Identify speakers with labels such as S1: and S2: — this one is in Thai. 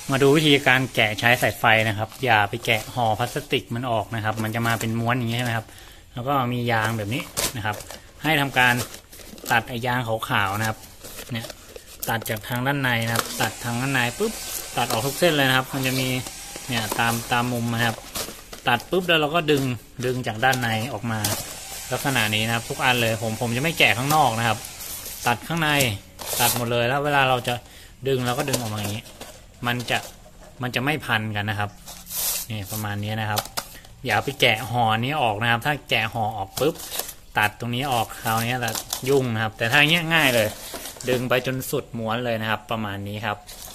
S1: มาดูวิธีการแกะใช้สายไฟนะครับอย่าไปแกะห่อพลาสติกมันออกนะครับมันจะมาเป็นม้วนอย่างนี้ใช่ไหมครับแล้วก็มียางแบบนี้นะครับให้ทำการตัดไอ้ยางขาวๆนะครับเนี่ยตัดจากทางด้านในนะครับตัดทางด้านในปุ๊บตัดออกทุกเส้นเลยนะครับมันจะมีเนี่ยตามมุมนะครับตัดปุ๊บแล้วเราก็ดึงจากด้านในออกมาลักษณะนี้นะครับทุกอันเลยผมจะไม่แกะข้างนอกนะครับตัดข้างในตัดหมดเลยแล้วเวลาเราจะดึงเราก็ดึงออกมาอย่างนี้มันจะไม่พันกันนะครับนี่ประมาณนี้นะครับอย่าไปแกะห่อนี้ออกนะครับถ้าแกะห่อออกปุ๊บตัดตรงนี้ออกคราวนี้จะยุ่งนะครับแต่ถ้าอย่างเงี้ยง่ายเลยดึงไปจนสุดม้วนเลยนะครับประมาณนี้ครับ